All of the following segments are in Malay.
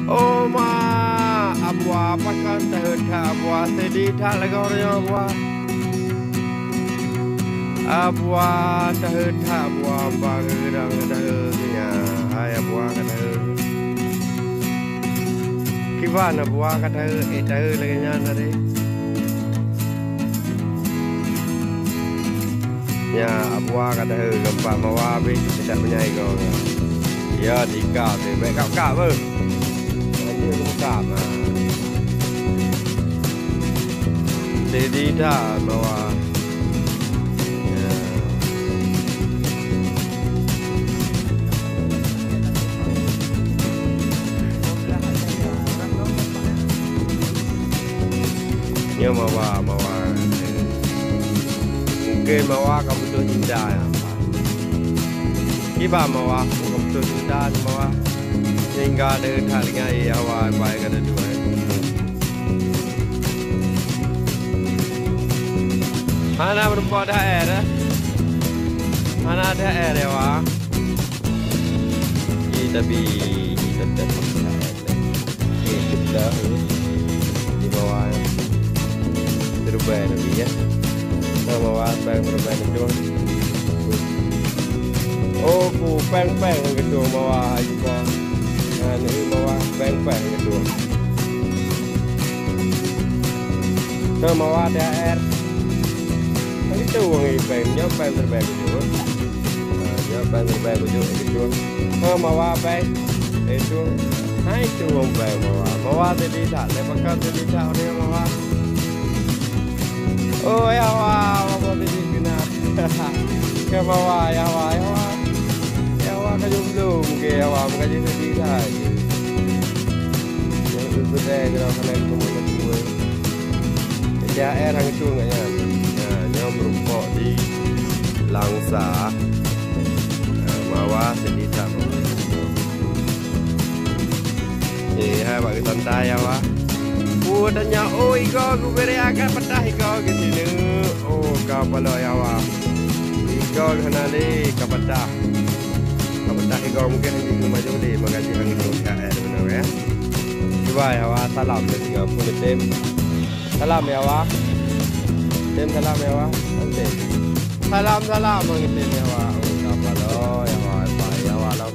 Oh ma abwa pakan terhenta abwa sedih tak lagonya abwa terhenta abwa bangedang terhenya hai abwa kata gimana abwa kata lagi tadi ya abwa kata gempa mawabi tidak menyai kau ya dikau tu baik kau ber dia buka mah jadi dah bawa ya mawa mungkin mawa kamu tu cinta ya kiba mawa kamu tu cinta mawa hingga dengan harga awal baik ada dua. Mana berapa dah air? Mana ada air ya wah? Tapi kita kita di bawah terubah lebih ya. Sama bawah bang terubah itu. Oh, ku peng gitu bawah juga. Ini bawah peng gitu. Sama bawah ada air. Itu wangi pengnya peng terbaik itu. Ya peng terbaik itu. Sama bawah peng itu. Hai itu wong peng bawah tadi tak lepas tadi tak orang bawah. Oh ya wah tadi kena. Ke bawah ya wah. Kayu belum ke awam kaji sedih saja. Yang berbeda kalau kalian kemudian gue. Jadi air yang itu enggaknya. Nah, yang merumpok di langsa. Mawah sedih tak. Hai bagi santai ya wah. Tanya oh iko aku beri akan pedah iko ke sini. Oh kau palo ya wah. Iko kenali kau pedah. Dah kau mungkin ini maju di magaji yang itu KR benar ya. Coba ya wah salam dari 30 tim. Salam ya wah. Tim salam ya wah. Nanti. Salam mengitim ya wah. Apa lo ya wah ya wah lo.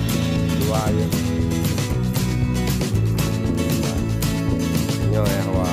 Dua ya. Nyo ya wah.